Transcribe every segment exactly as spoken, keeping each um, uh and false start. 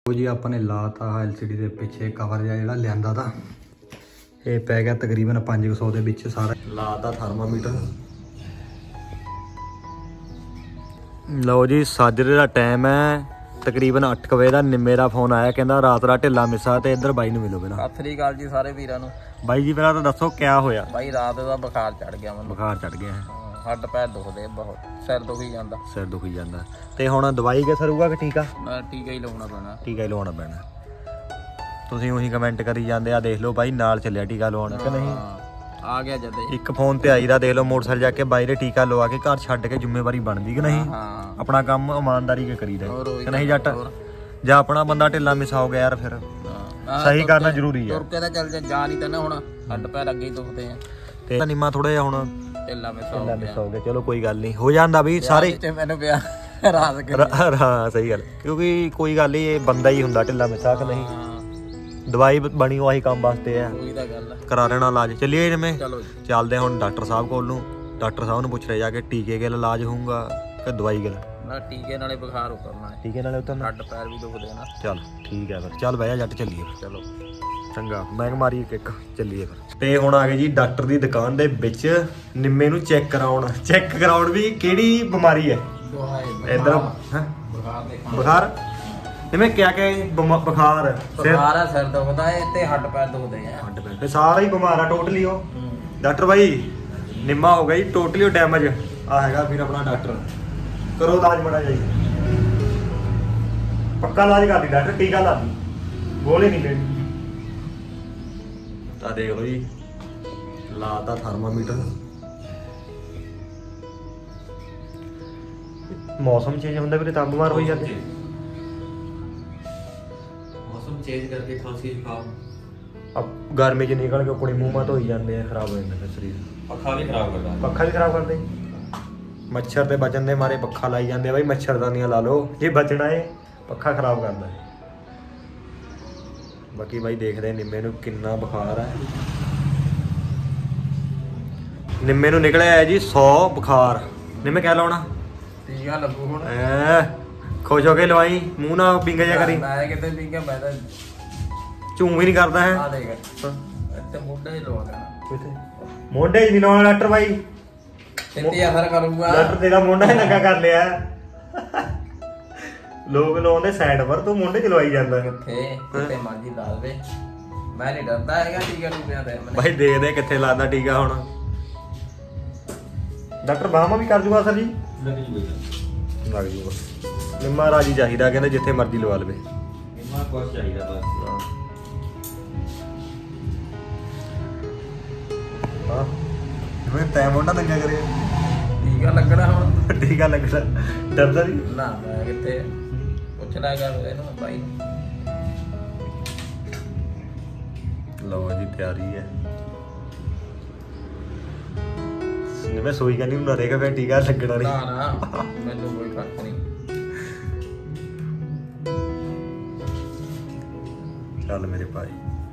जी अपने लाता L C D के पिछे कवर जो लिया था ये पै गया तकरीबन पाँच सौ के सारा लाता थर्मामीटर। लो जी साजरे का टाइम है तकरीबन अठ बजे का। मेरा फोन आया कहना रात रात ढिला मिसा तो इधर बाई मिलो पहला। सत श्री अकाल जी सारे वीरां नूं। बाई जी पहला तो दसो क्या होया? भाई रात का बुखार चढ़ गया मैं। बुखार चढ़ गया है, हड्ड पैर दुखदे बहुत, सिर दुखी जांदा। सिर दुखी जांदा ते हुण दवाई के सरूगा कि टीका? मैं टीका ही लाउणा पैना। टीका ही लाउणा पैना। तुसीं उही कमेंट करी जांदे आ देख लो भाई नाल चलिया टीका लवाउण कि नहीं? आ गया जद एक फोन ते आईदा देख लो मोटरसाइकिल जाके बाई दे टीका लवा के घर छड्ड के जिम्मेवारी बनदी कि नहीं? अपना काम ईमानदारी के करीदा कि नहीं जट? जा अपना बंदा ढिला मिसा हो गया यार फिर सही करना जरूरी है। तुर के तां चल जा नहीं तां ना हुण हड्ड पैर अगे ही दुखदे आ ते निम्मा थोड़ा जिहा हुण ढिला मिसा हो गया। चलो कोई गल नहीं हो जांदा भी सारे मैनूं प्यार रात के। हाँ सही गल क्योंकि कोई गल नहीं ये बंदा ही हुंदा ढिला मिसा कि नहीं? दवाई बनी वही काम वास्ते है करा लेना इलाज। चलिए जिमें चलते हुण डॉक्टर साहब कोल नूं। डॉक्टर साहब नूं पुछ रहे जाके टीके के इलाज होऊगा कि दवाई के? टीके नाले बुखार उतरना है। टीके नाले उतरना हड्ड पैर भी दुखदे ना। चल ठीक है फिर चल बह जा जट चलिए। चलो चंगा मैं मारी किक चलिए फिर। ते हुण आ गए जी डॉक्टर दी दुकान दे विच निम्मे नूं चेक कराउण। चेक कराउण भी किहड़ी बीमारी है इधर? बुखार निम्मे क्या क्या बुखार? बुखार है, सिर दुखदा है ते हड्ड पैर दुखदे हैं। हड्ड पैर ते सारा ही बीमार है टोटली। हो डॉक्टर भाई निम्मा हो गई टोटली डैमेज। आ हैगा फिर अपना डॉक्टर करो इलाज बड़ा जाइए पक्का इलाज कर दी डॉक्टर टीका ला दी गोली नहीं लेनी। तो देख लो जी लाता थर्मामीटर। मौसम चेंज होंदा फिर तां बीमार हो जाते। मौसम चेंज करके खांसी जुकाम अब गर्मी च निकल के कुड़ी मूंह मत हो जाते हैं खराब हो जाता शरीर। पक्खा भी खराब करदा है। पक्खा भी खराब कर दे। मच्छर ते बचन दे मारे पक्खा लाई जाते भाई मच्छरदानियां ला लो जे बचना है पक्खा खराब करता है। बाकी भाई देखते निम्मे नूं किन्ना बुखार है। निम्मे नूं निकलिया है जी सौ बुखार। निम्मे क्या लाउणा? टीका लगू हुण। खुश हो के लवाई मूंह ना पिंगा जा करी। मैं किते पिंगा मैं तां झूम भी नहीं करता है। आ देख इत्ते मोढे ही लवा देना। किथे मोढे ही नहीं लाउणा डॉक्टर भाई छेती असर करूंगा। डॉक्टर तेरा मुंडा ही लगा कर लिया लोग लाउंदे साइड पर तू मुंडे च लवाई जांदा किथे किथे मर्जी ला दे। मैं नहीं डरदा हैगा टीका टूकियां ते। भाई देख दे किथे लादा टीका हुण। डॉक्टर बाहमा भी कर जूगा सर जी? लग जूगा। निम्मा राजी चाहिदा कहंदे जिथे मर्जी लवा लवे। निम्मा कुछ चाहिदा बस। हां मैं तै मुंडा नंगा करे टीका लगना हुण। टीका लगना डरदा नहीं ना मैं किथे पुछदा कर इहनूं भाई। लो जी तैयारी है। मैं सोई का नहीं रहेगा फिर टीका लगना नहीं। ना ना मैनूं कोई फर्क नहीं। चल मेरे भाई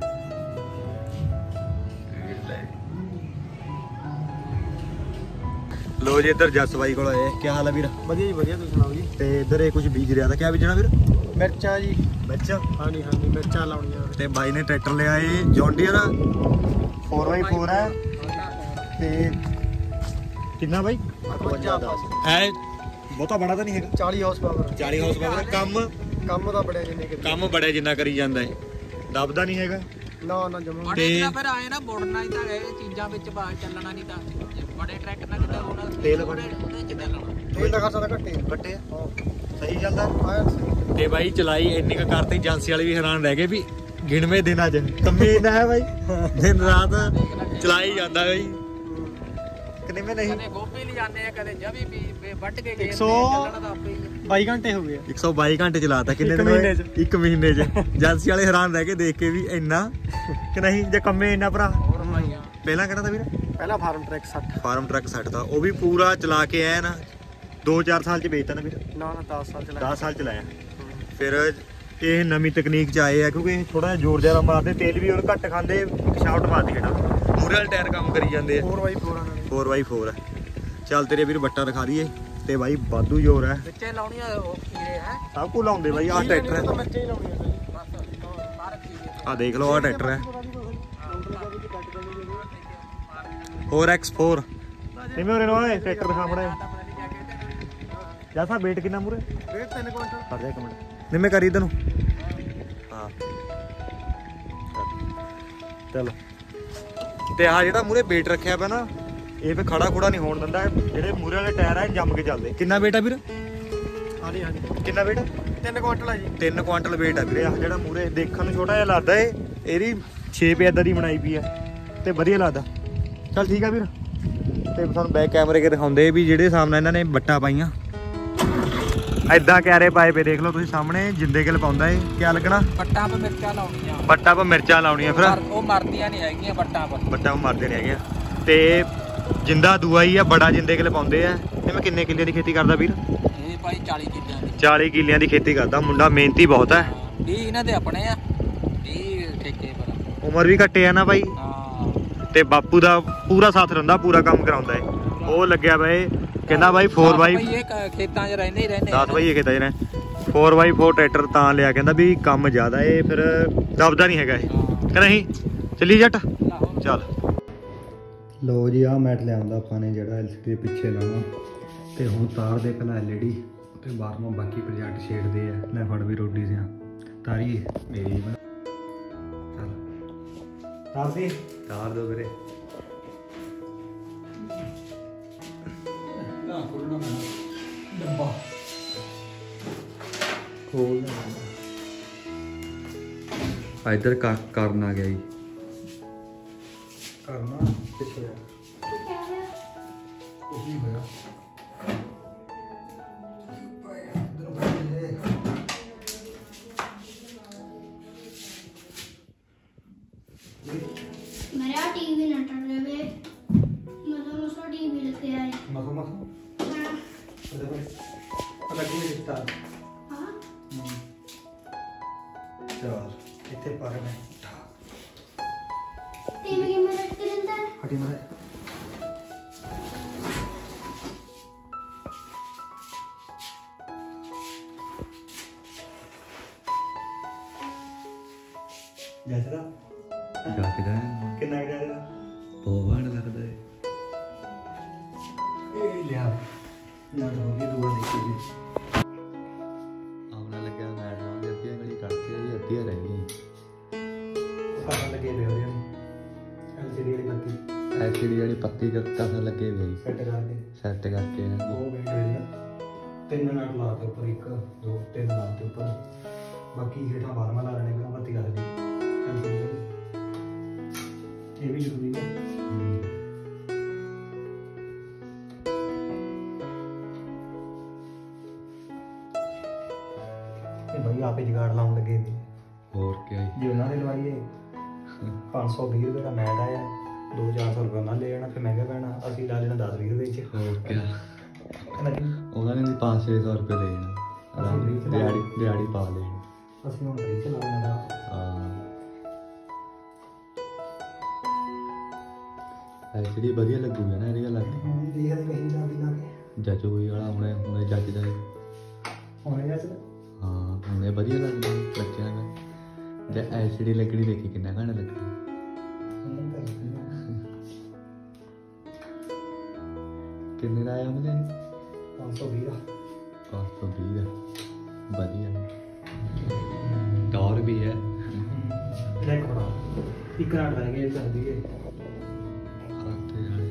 लो जी इधर जस भाई को आए। क्या हाल है वीर? ਵਧੀਆ ਜੀ ਵਧੀਆ ਤੁਸੀਂ ਸੁਣਾਓ ਜੀ। ਤੇ इधर ਇਹ ਕੁਝ ਬੀਜ ਰਿਹਾ था क्या ਬੀਜਣਾ ਵੀਰ? ਮਿਰਚਾਂ ਜੀ। ਮਿਰਚਾਂ? ਹਾਂਜੀ ਹਾਂਜੀ ਮਿਰਚਾਂ ਲਾਉਣੀਆਂ। ਤੇ ਬਾਈ ਨੇ ਟਰੈਕਟਰ ਲਿਆ ਏ John Deere four by four ਹੈ ਤੇ ਕਿੰਨਾ ਬਾਈ? ਪਚਵੰਜਾ ਦਸ ਹੈ ਬਹੁਤਾ ਬੜਾ ਤਾਂ ਨਹੀਂ ਹੈਗਾ। ਚਾਲੀ ਹਾਰਸ ਪਾਵਰ। ਚਾਲੀ ਹਾਰਸ ਪਾਵਰ। ਕੰਮ ਕੰਮ ਦਾ ਬੜਿਆ ਜਿੰਨੇ ਕਿ ਕੰਮ ਬੜਿਆ ਜਿੰਨਾ ਕਰੀ ਜਾਂਦਾ ਹੈ ਦਬਦਾ ਨਹੀਂ ਹੈਗਾ। ਨਾ ਨਾ ਜਮਾ ਤੇ ਫਿਰ ਆਏ ਨਾ ਮੁੜਨਾ ਹੀ ਤਾਂ ਇਹ ਚੀਜ਼ਾਂ ਵਿੱਚ ਬਾਹਰ ਚੱਲਣਾ ਨਹੀਂ ਤਾਂ ਬੜੇ ਟਰੈਕਟਰ ਨਾਲ ਕਿਤੇ ਹੁਣ ਤੇਲ ਉਹਦੇ ਚ ਚੱਲਣਾ। ਤੇਲ ਦਾ ਖਰਚਾ ਤਾਂ ਘੱਟੇ ਘੱਟੇ ਹਾਂ ਸਹੀ ਚੱਲਦਾ। ਆਇਆ ਤੇ ਬਾਈ ਚਲਾਈ ਇੰਨੀ ਕ ਕਰਤੀ ਏਜੰਸੀ ਵਾਲੇ ਵੀ ਹੈਰਾਨ ਰਹਿ ਗਏ ਵੀ ਗਿਣਵੇਂ ਦਿਨਾਂ ਚ ਕੰਮੇ ਇੰਨਾ ਹੈ ਬਾਈ ਦਿਨ ਰਾਤ ਚਲਾਈ ਜਾਂਦਾ ਬਾਈ ਕਿੰਨੇ ਮੈਂ ਨਹੀਂ। ਕਦੇ ਗੋਪੀ ਲੈ ਜਾਂਦੇ ਆ ਕਦੇ ਜਵੀ ਵੀ ਵੱਢ ਕੇ ਗਏ ਚੱਲਣਾ ਤਾਂ ਆਪੇ ਹੀ ਬਾਈ ਘੰਟੇ ਹੋ ਗਏ। ਇੱਕ ਸੌ ਬਾਈ ਘੰਟੇ ਚਲਾਤਾ ਕਿੰਨੇ ਦਿਨ ਹੋਏ? ਇੱਕ ਮਹੀਨੇ ਚ। ਏਜੰਸੀ ਵਾਲੇ ਹੈਰਾਨ ਰਹਿ ਕੇ ਦੇਖ ਕੇ ਵੀ ਇੰਨਾ ਕਿ ਨਹੀਂ ਜੇ ਕੰਮੇ ਇੰਨਾ ਭਰਾ। ਪਹਿਲਾਂ ਕਿਹੜਾ ਤਾਂ ਵੀਰ? ਪਹਿਲਾਂ ਫਾਰਮ ਟਰੈਕ ਸੱਠ। ਫਾਰਮ ਟਰੱਕ ਸੱਠ ਦਾ ਉਹ ਵੀ ਪੂਰਾ ਚਲਾ ਕੇ ਆਇਆ ਨਾ ਦੋ ਚਾਰ ਸਾਲ ਚ ਵੇਚਤਾ ਨਾ ਵੀਰ? ਨਾ ਨਾ ਦਸ ਸਾਲ ਚਲਾਇਆ। ਦਸ ਸਾਲ ਚਲਾਇਆ। ਫਿਰ ਇਹ ਨਵੀਂ ਤਕਨੀਕ ਚ ਆਏ ਆ ਕਿਉਂਕਿ ਇਹ ਥੋੜਾ ਜਿਹਾ ਜ਼ੋਰ ਜ਼ਿਆਦਾ ਮਾਰਦੇ ਤੇਲ ਵੀ ਉਹ ਘੱਟ ਖਾਂਦੇ ਸ਼ਾਫਟ ਮਾਰਦੀ ਹੇਠਾਂ ਮੂਰੇ ਵਾਲੇ ਟਾਇਰ ਕੰਮ ਕਰੀ ਜਾਂਦੇ ਆ। Four by four four by four है। चल तेरे ਵੀਰ ਬੱਟਾ ਦਿਖਾ ਦਈਏ ਤੇ ਬਾਈ ਵਾਧੂ ਜ਼ੋਰ ਹੈ ਵਿੱਚੇ ਲਾਉਣੀਆਂ ਉਹ ਖੀਰੇ ਹੈ ਸਭ ਕੁ ਲਾਉਂਦੇ ਬਾਈ। ਆਹ ਟਰੈਕਟਰ ਹੈ ਮਿਰਚਾਂ ਹੀ ਲਾਉਣੀਆਂ ਸਰ ਬਸ ਸਾਰੇ ਖੀਰੇ ਆਹ ਦੇਖ ਲਓ ਆਹ ਟਰੈਕਟਰ ਹੈ ਫੋਰ ਐਕਸ ਫੋਰ। ਨਿੰਮੇ ਉਰੇ ਨੂੰ ਆਏ ਟਰੈਕਟਰ ਦਿਖਾ ਮੜਾ ਜੈਸਾ weight ਕਿੰਨਾ ਮੂਰੇ ਵੇਟ ਤਿੰਨ ਕੁਇੰਟਲ ਕਰ ਜਾ ਇੱਕ ਮਿੰਟ ਨਿੰਮੇ ਕਰੀ ਇਧਰ ਨੂੰ ਹਾਂ ਚਲੋ। ਤੇ ਆਹ ਜਿਹੜਾ ਮੂਰੇ weight ਰੱਖਿਆ ਪਿਆ ਨਾ ਇਹ ਫੇ ਖੜਾ ਖੁੜਾ ਨਹੀਂ ਹੋਣ ਦਿੰਦਾ। ਜਿਹੜੇ ਮੂਰੇ ਵਾਲੇ ਟਾਇਰ ਆ ਜੰਮ ਕੇ ਚੱਲਦੇ। ਕਿੰਨਾ weight ਆ ਵੀਰ? ਹਾਂਜੀ ਹਾਂਜੀ ਕਿੰਨਾ weight? ਤਿੰਨ ਕੁਇੰਟਲ ਆ ਜੀ। ਤਿੰਨ ਕੁਆਂਟਲ weight ਆ ਵੀਰੇ। ਆਹ ਜਿਹੜਾ ਮੂਰੇ ਦੇਖਣ ਨੂੰ ਛੋਟਾ ਜਿਹਾ ਲੱਗਦਾ ਏ ਇਹਦੀ ਸ਼ੇਪ ਏਦਾਂ ਦੀ ਬਣਾਈ ਪਈ ਆ ਤੇ ਵਧੀਆ ਲੱਗਦਾ। ਚੱਲ ਠੀਕ ਆ ਵੀਰ। ਤੇ ਤੁਹਾਨੂੰ ਬੈਕ ਕੈਮਰੇ ਕੇ ਦਿਖਾਉਂਦੇ ਵੀ ਜਿਹੜੇ ਸਾਹਮਣੇ ਇਹਨਾਂ ਨੇ ਬੱਟਾ ਪਾਈਆਂ ਐਦਾਂ ਕਿਆਰੇ ਪਾਏ ਪਏ ਦੇਖ ਲਓ ਤੁਸੀਂ ਸਾਹਮਣੇ ਜਿੰਦੇ ਗਿਲ ਪਾਉਂਦਾ ਏ। ਕਿਆ ਲੱਗਣਾ? ਬੱਟਾਂ 'ਤੇ ਮਿਰਚਾਂ ਲਾਉਣੀਆਂ। ਬੱਟਾਂ 'ਤੇ ਮਿਰਚਾਂ ਲਾਉਣੀਆਂ ਫਿਰ ਉਹ ਮਰਦੀਆਂ ਨਹੀਂ ਹੈਗੀਆਂ ਬੱਟਾਂ 'ਤੇ। ਬੱਟਾਂ ਉਹ ਮਰਦੇ ਨਹੀਂ ਹੈਗੇ। ਤੇ ਜਿੰਦਾ ਦੂਆ ਹੀ ਆ ਬੜਾ ਜਿੰਦੇ ਗਿਲ ਪਾਉਂਦੇ ਆ। ਤੇ ਮੈਂ ਕਿੰਨੇ ਕਿੱਲਿਆਂ ਦੀ ਖੇਤੀ ਕਰਦਾ ਵੀਰ? ਇਹ ਭਾਈ ਚਾਲੀ ਕਿੱਲਿਆਂ ਦੀ। ਚਾਲੀ ਕਿੱਲਿਆਂ ਦੀ ਖੇਤੀ ਕਰਦਾ ਮੁੰਡਾ। ਮਿਹਨਤੀ ਬਹੁਤ ਹੈ। ਵੀਹ ਇਹਨਾਂ ਦੇ ਆਪਣੇ ਆ ਵੀਹ ਠੇਕੇ ਪਰ। ਉਮਰ ਵੀ ਘੱਟੇ ਆ ਨਾ ਬਾਈ। ਹਾਂ ਤੇ ਬਾਪੂ ਦਾ ਪੂਰਾ ਸਾਥ ਰਹਿੰਦਾ ਪੂਰਾ ਕੰਮ ਕਰਾਉਂਦਾ ਏ। ਉਹ ਲੱਗਿਆ ਬਾਈ ਕਹਿੰਦਾ ਬਾਈ ਫੋਰ ਬਾਈ ਇਹ ਖੇਤਾਂ 'ਚ ਰਹਿੰਦੇ ਹੀ ਰਹਿੰਦੇ ਦਸ ਬਾਈ ਇਹ ਖੇਤਾਂ 'ਚ ਰਹਿ ਫੋਰ ਬਾਈ ਫੋਰ ਟਰੈਕਟਰ ਤਾਂ ਲਿਆ ਕਹਿੰਦਾ ਵੀ ਕੰਮ ਜ਼ਿਆਦਾ ਏ ਫਿਰ ਦਬਦਾ ਨਹੀਂ ਹੈਗਾ ਇਹ ਕਿ ਨਹੀਂ। ਚੱਲੀ ਜੱਟ ਚੱਲ। ਲੋ ਜੀ ਆਹ ਮੈਟ ਲਿਆਉਂਦਾ ਆਪਾਂ ਨੇ ਜਿਹੜਾ ਐਲ ਸੀ ਡੀ ਦੇ ਪਿੱਛੇ ਲਾਉਣਾ ਤੇ ਹੁਣ ਤਾਰ ਦੇ ਪਹਿਲਾਂ ਐਲ ਈ ਡੀ ਤੇ ਬਾਹਰੋਂ ਬਾਕੀ ਪ੍ਰੋਜੈਕਟ ਛੇੜਦੇ ਆ। ਲੈ ਫੜ ਵੀ ਰੋਟੀ ਸਿਆ ਤਾਰੀ ਮੇਰੀ ਚੱਲ ਤਾਰ ਦੀ ਤਾਰ ਦੋ ਵੀਰੇ। ਡੱਬਾ ਖੋਲ ਇਧਰ ਕਰਨ ਆ ਗਿਆ ਜੀ। ਕਰਨਾ ਪਿੱਛੇ ਕੁਝ ਨਹੀਂ ਹੋਇਆ। मेरा टीवी ना टूट जावे मतलब उसको टीवी लेके आए मखो मखो हां अरे भाई अलग ही दिखता हां चल इतने पर में टीवी की मदद करता है हटी ना जैसे ਲੱਗਦਾ कितना के जाएगा ਬਹੁਤ ਲੱਗਦਾ ਹੈ। ए लिया ना तो होगी दुआ देखी जी ਆਉਣਾ ਲੱਗਿਆ ਮੈਚ ਨਾਲ ਦੀ ਅੱਧੀਆਂ ਗਲੀ ਕੱਢਤੀ ਜੀ ਅੱਧੀਆਂ ਰਹਿ ਗਈਆਂ। सारा लगे हुए हो एलसीडी वाली बत्ती ਐਲਸੀਡੀ ਵਾਲੀ ਪੱਤੀ ਕਸਰ ਲੱਗੇ ਹੋਏ ਜੀ सेट कर दे ਸੈੱਟ ਕਰਕੇ ਇਹਨਾਂ वो ਨੂੰ। वेट है तीन नट लाते ऊपर एक दो तीन लाते ऊपर बाकी हेठा बारहवां ला लेने का बत्ती कर दी ये भी जरूरी है। ये भाई आप ही जुगाड़ लाउन लगे थे ਹੋਰ ਕੀ ਹੈ जे उन्होंने लवाइए पाँच सौ बीस रुपये का मैट आया दो चार सौ रुपये उन्होंने ले जाना फिर महंगा पैना असी ला लेना दस बीस रुपये च ਹੋਰ ਕੀ नहीं ਉਹਨਾਂ ਨੇ ਵੀ ਪੰਜ ਛੇ ਸੌ ਰੁਪਏ ਲੈ ਜਾਣਾ ਆਰਾਮ ਨਾਲ ਦਿਹਾੜੀ ਦਿਹਾੜੀ ਪਾ ਲੈਣੀ। ਅਸੀਂ ਹੁਣ ਫਰੀ ਚਲਾ ਲੈਣਾ ਹਾਂ ਐਲਸੀਡੀ ਵਧੀਆ ਲੱਗੂਗਾ ਨਾ ਇਹਦੇ ਲੱਗ ਦੇਖਦੇ ਕਹੀਂ ਜਾ ਵੀ ਲਾ ਕੇ ਜੱਜ ਹੋਈ ਵਾਲਾ ਹੁਣੇ ਹੁਣੇ ਜੱਜਦਾ ਹੈ। ਹੋਣੇ ਜੱਸ ਹਾਂ ਹੁਣੇ ਵਧੀਆ ਲੱਗਦਾ ਬੱਚਿਆਂ ਦਾ ਜੇ ਐਲਸੀਡੀ ਲੱਗਣੀ ਦੇਖੀ ਕਿੰਨਾ ਘਣਾ ਲੱਗਦਾ। ਕਿੰਨੇ ਦਾ ਆਇਆ ਉਹਨੇ पाँच सौ बीस ਪੰਜ ਸੌ ਵੀਹ ਦਾ ਵਧੀਆ ਟੌਰ ਵੀ ਹੈ। ਲੈਕ ਬਣਾ ਇੱਕ ਰਾਤ ਰਹਿ ਗਿਆ ਕਰ ਦਈਏ ਖਾਤੇ ਵਾਲੇ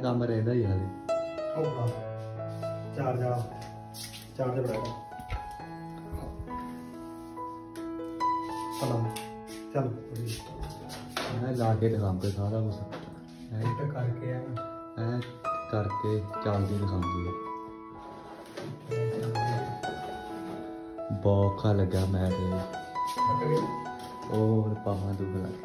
ਕੰਮ ਰਹਿੰਦਾ ਹੀ ਹਾਲੇ। ਹੋਗਾ ਚਾਰਜ ਆ ਚਾਰਜ ਬੜਾ ਚਲੋ ਚਲ ਮੈਂ ਲਾ ਕੇ ਦਿਖਾਉਂਗਾ ਸਾਰਾ ਕੁਝ ਇੱਕ ਕਰਕੇ ਆ ਐ ਕਰਕੇ ਚੱਲਦੀ ਦਿਖਾਉਂਦੀ ਹੈ। ਬਹੁਤ ਔਖਾ ਲੱਗਾ ਮੈਂ ਤੇ ਉਹ ਪਾਵਾਂ ਦੁੱਖ ਲੱਗ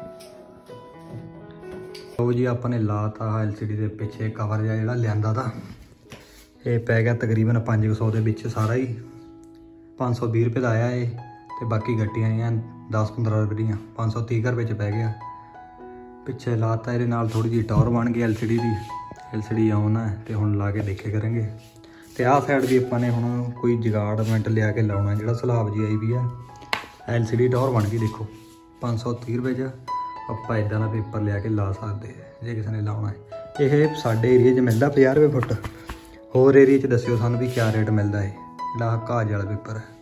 ਲਓ ਜੀ ਆਪਾਂ ਨੇ ਲਾਤਾ ਐਲ ਸੀ ਡੀ ਦੇ ਪਿੱਛੇ ਕਵਰ ਜਿਹਾ ਜਿਹੜਾ ਲਿਆਂਦਾ ਤਾਂ ਇਹ ਪੈ ਗਿਆ ਤਕਰੀਬਨ ਪੰਜ ਸੌ ਦੇ ਵਿੱਚ ਸਾਰਾ ਹੀ ਪੰਜ ਸੌ ਵੀਹ ਰੁਪਏ ਦਾ ਆਇਆ ਇਹ ਤੇ ਬਾਕੀ ਗੱਟੀਆਂ ਆਈਆਂ ਦਸ ਪੰਦਰਾਂ ਰੁਪਏ ਦੀਆਂ ਪੰਜ ਸੌ ਤੀਹ ਰੁਪਏ 'ਚ ਪੈ ਗਿਆ। ਪਿੱਛੇ ਲਾਤਾ ਇਹਦੇ ਨਾਲ ਥੋੜੀ ਜਿਹੀ ਟਾਵਰ ਬਣ ਗਈ ਐਲ ਸੀ ਡੀ ਦੀ ਐਲ ਸੀ ਡੀ ਆਉਣ ਹੈ ਤੇ ਹੁਣ ਲਾ ਕੇ ਦੇਖੇ ਕਰਾਂਗੇ। ਤੇ ਆਹ ਸਾਈਡ ਵੀ ਆਪਾਂ ਨੇ ਹੁਣ ਕੋਈ ਜਗਾੜਮੈਂਟ ਲਿਆ ਕੇ ਲਾਉਣਾ ਜਿਹੜਾ ਸਲਾਬ ਜੀ ਆਈ ਵੀ ਆ ਐਲ ਸੀ ਡੀ ਟਾਵਰ ਬਣ ਗਈ ਦੇਖੋ ਪੰਜ ਸੌ ਤੀਹ ਰੁਪਏ 'ਚ ਆਪਾਂ ਇਦਾਂ ਦਾ ਪੇਪਰ ਲਿਆ ਕੇ ਲਾ ਸਕਦੇ ਜੇ ਕਿਸੇ ਨੇ ਲਾਉਣਾ ਹੈ। ਇਹ ਸਾਡੇ ਏਰੀਆ 'ਚ ਮਿਲਦਾ ਪੰਜਾਹ ਰੁਪਏ ਫੁੱਟ। ਹੋਰ ਏਰੀਆ 'ਚ ਦੱਸਿਓ ਸਾਨੂੰ ਵੀ ਕਿਆ ਰੇਟ ਮਿਲਦਾ ਹੈ ਜਿਹੜਾ ਕਾਜ ਵਾਲਾ ਪੇਪਰ ਹੈ।